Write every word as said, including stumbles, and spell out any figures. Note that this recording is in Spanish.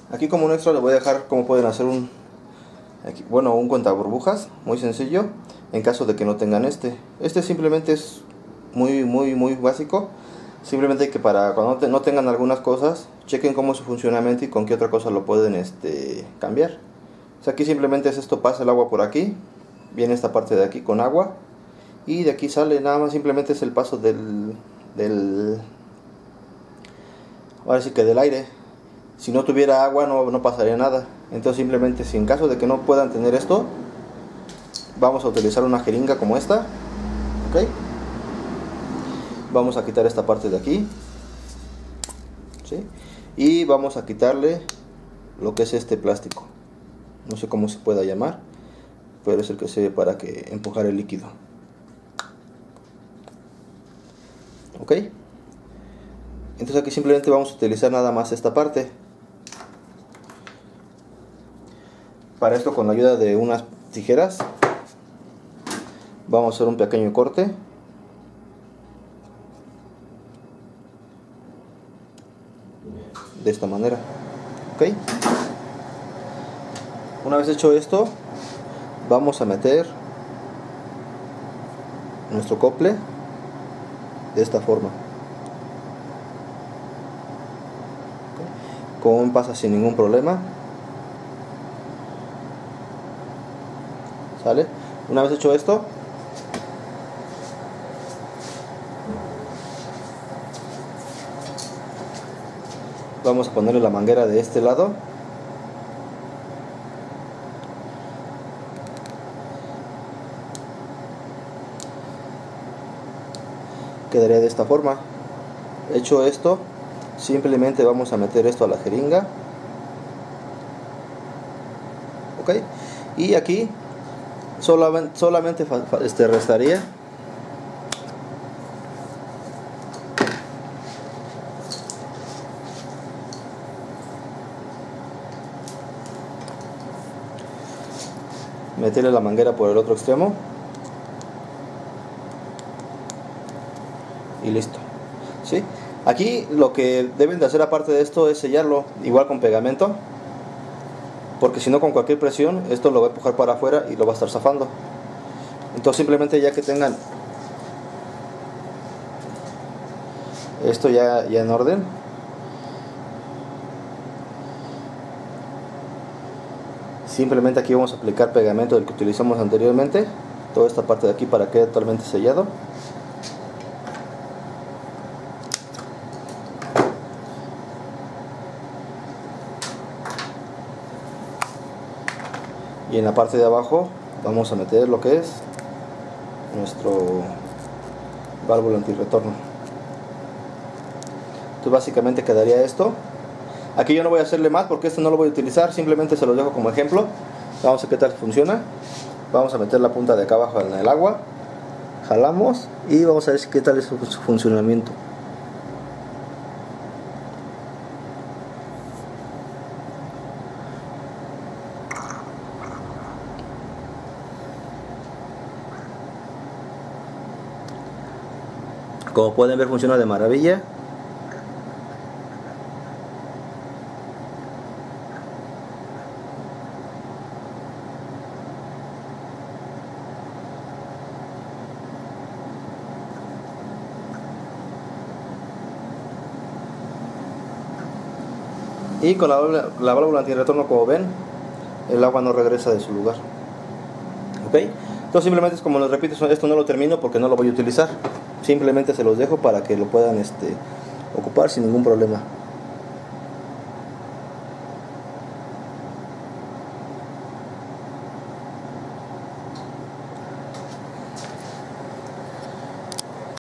Aquí como un extra les voy a dejar cómo pueden hacer un aquí, bueno, un cuenta burbujas, muy sencillo, en caso de que no tengan este. Este simplemente es muy muy muy básico. Simplemente que para cuando te, no tengan algunas cosas, chequen cómo es su funcionamiento y con qué otra cosa lo pueden este, cambiar. O sea, aquí simplemente es esto, pasa el agua por aquí, viene esta parte de aquí con agua y de aquí sale, nada más simplemente es el paso del, del ahora sí que del aire. Si no tuviera agua no, no pasaría nada. Entonces simplemente, si en caso de que no puedan tener esto, vamos a utilizar una jeringa como esta, ¿ok? Vamos a quitar esta parte de aquí, ¿sí? Y vamos a quitarle lo que es este plástico, no sé cómo se pueda llamar, pero es el que sirve para que empujar el líquido, ¿ok? Entonces aquí simplemente vamos a utilizar nada más esta parte. Para esto, con la ayuda de unas tijeras, vamos a hacer un pequeño corte. De esta manera, ok. Una vez hecho esto, vamos a meter nuestro acople de esta forma, okay. Como pasa sin ningún problema, ¿sale? Una vez hecho esto, vamos a ponerle la manguera de este lado. Quedaría de esta forma. Hecho esto, simplemente vamos a meter esto a la jeringa, ok. Y aquí solamente, solamente este, restaría meterle la manguera por el otro extremo y listo, ¿sí? Aquí lo que deben de hacer aparte de esto es sellarlo igual con pegamento, porque si no, con cualquier presión esto lo va a empujar para afuera y lo va a estar zafando. Entonces simplemente, ya que tengan esto ya, ya en orden, simplemente aquí vamos a aplicar pegamento del que utilizamos anteriormente, toda esta parte de aquí, para que quede totalmente sellado. Y en la parte de abajo vamos a meter lo que es nuestro válvula antirretorno. Entonces básicamente quedaría esto. Aquí yo no voy a hacerle más porque esto no lo voy a utilizar, simplemente se lo dejo como ejemplo. Vamos a ver qué tal funciona. Vamos a meter la punta de acá abajo en el agua, jalamos y vamos a ver qué tal es su, su funcionamiento. Como pueden ver, funciona de maravilla. Y con la válvula, la válvula antirretorno, como ven, el agua no regresa de su lugar, ok. Entonces simplemente es como les repito, esto no lo termino porque no lo voy a utilizar, simplemente se los dejo para que lo puedan este, ocupar sin ningún problema.